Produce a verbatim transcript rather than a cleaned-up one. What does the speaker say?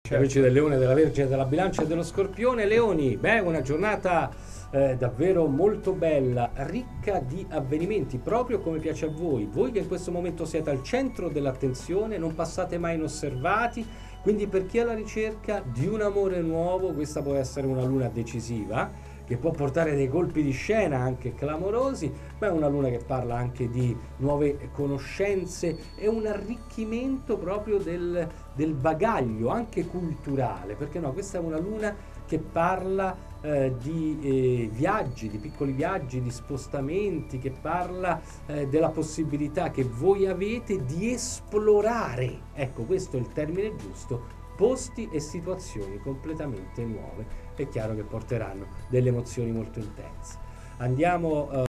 Certo. Amici del Leone, della Vergine, della Bilancia e dello Scorpione. Leoni, beh, una giornata eh, davvero molto bella, ricca di avvenimenti, proprio come piace a voi. Voi che in questo momento siete al centro dell'attenzione, non passate mai inosservati, quindi per chi è alla ricerca di un amore nuovo, questa può essere una luna decisiva, che può portare dei colpi di scena anche clamorosi, ma è una luna che parla anche di nuove conoscenze e un arricchimento proprio del, del bagaglio anche culturale, perché no, questa è una luna che parla eh, di eh, viaggi, di piccoli viaggi, di spostamenti, che parla eh, della possibilità che voi avete di esplorare, ecco, questo è il termine giusto, posti e situazioni completamente nuove. È chiaro che porteranno delle emozioni molto intense. Andiamo